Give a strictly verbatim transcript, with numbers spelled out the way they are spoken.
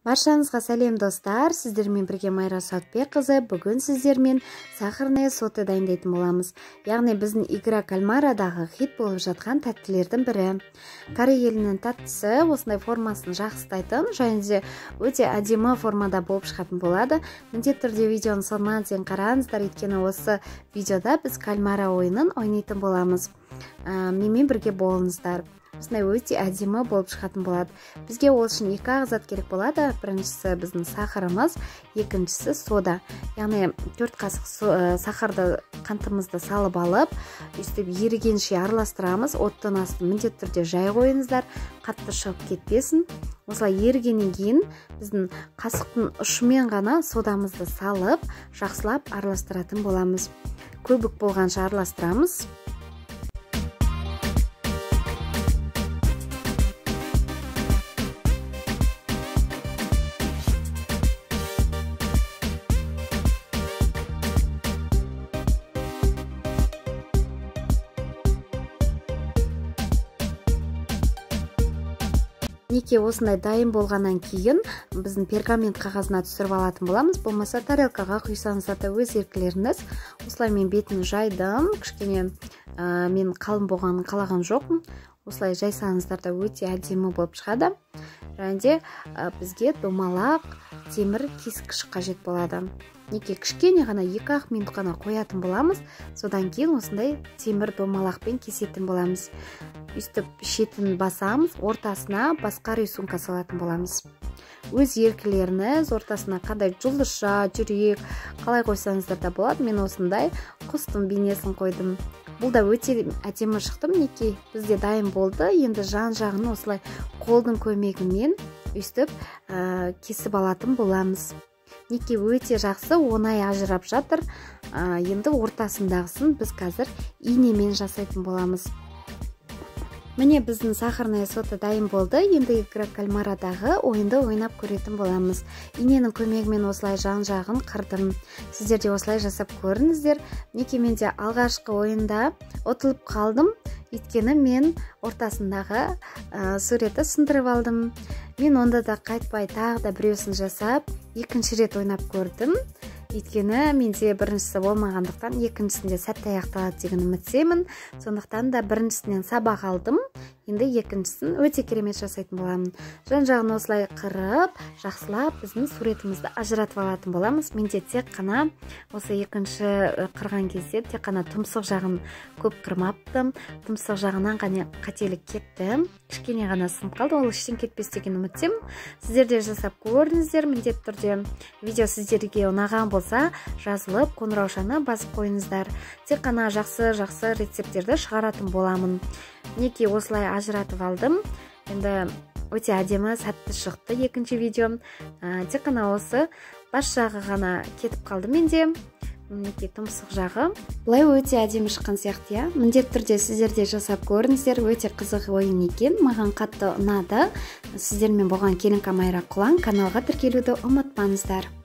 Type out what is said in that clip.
Баршаңызға сәлем достар, сіздермен бірге Майра Сауытбек қызы. Бүгін сіздермен сахарное соты дайындайтын боламыз. Яғни біздің игра кальмарадағы хит болып жатқан тәттілердің бірі. Корей елінің тәттісі осындай формасын жақсылайтын, және де өте әдемі формада болып шығатын болады. Міндетті түрде видеоны соңына дейін қараңыздар, өйткені осы видеода біз кальмара ойынын ойнайтын боламыз. Менімен бірге болыңыздар. Осындай өте әдемі болып шығатын болады. Бізге ол үшін екі ағзат керек болады. Біріншісі біздің сахарымыз, екіншісі сода. Яғни төрт қасық сахарды қантымызды салып алып, өстіп ерігенше араластырамыз. Оттың астын міндетті түрде жай қойыңыздар, қатты шығып кетпесін. Осылай ерігеннен кейін біздің қасықтың ұшымен ғана содамызды салып, жақсылап араластыратын боламыз. Көбік болғанша араластырамыз. Неке осындай дайын болғаннан кейін біздің пергамент қағазына түсіріп алатын боламыз. Болмаса тарелкаға құйсаңыздар да өз еркілеріңіз. Осылай мен бетін жайдым. Кішкене ә, мен қалың болғанын қалаған жоқпын. Осылай жайсаңыздар да өте әдемі болып шығады. Және де ә, бізге домалақ темір кескіш қажет болады. Неке кішкене ғана екі ақ минут қана қоятын боламыз. Содан кейін осындай темір домалақпен кесетін боламыз. Үстіп шетін басамыз, ортасына басқа рисунка салатын боламыз. Өз еркілеріңіз ортасына қандай жұлдызша, жүрек, қалай қойсаңыздар да болады. Мен осындай құстың бейнесін қойдым. Бұл да өте әдемі шықты. Неке бізде дайын болды. Енді жан-жағын осылай қолдың көмегімен үстіп ә, кесіп алатын боламыз. Неке өте жақсы, оңай ажырап жатыр. Ә, енді ортасындағысын біз қазір инемен жасайтын боламыз. Міне біздің сахарное соты дайын болды. Енді игра кальмарадағы ойынды ойнап көретін боламыз. Иненің көмегімен осылай жан-жағын қырдым. Сіздер де осылай жасап көріңіздер. Неке мен де алғашқы ойында ұтылып қалдым. Өйткені мен ортасындағы ә, суретті сындырып алдым. Мен онда да қайтпай тағы да біреусін жасап, екінші рет ойнап көрдім. Өйткені менде біріншісі болмағандықтан екіншісінде сәтті аяқталады деген үміттемін. Сондықтан да біріншісінен сабақ алдым. Енді екіншісін өте керемет жасайтын боламын. Жан-жағын осылай қырып, жақсылап біздің суретімізді ажыратып алатын боламыз. Менде тек қана осы екінші қырған кезде тек қана тұмсық жағын көп қырмаптым. Тұмсық жағынан ғана қателік кетті. Кішкене ғана сынып қалды. Ол іштен кетпес деген үміттемін. Сіздер де жасап көріңіздер. Міндетті түрде видео сіздерге ұнаған болса, жазылып, қоңыраушаны басып қойыңыздар. Тек қана жақсы-жақсы рецепттерді шығаратын боламын. Неке осылай ажыратып алдым. Енді өте әдемі сәтті шықты екінші видео. Ә, тек қана осы бас жағы ғана кетіп қалды менде. Неке тұмсық жағы. Бұлай өте әдемі шыққан сияқты, иә. Міндетті түрде сіздер де жасап көріңіздер. Өте қызық ойын екен. Маған қатты ұнады. Сіздермен болған келін Майра Құлан. Каналға тіркелуді ұмытпаңыздар.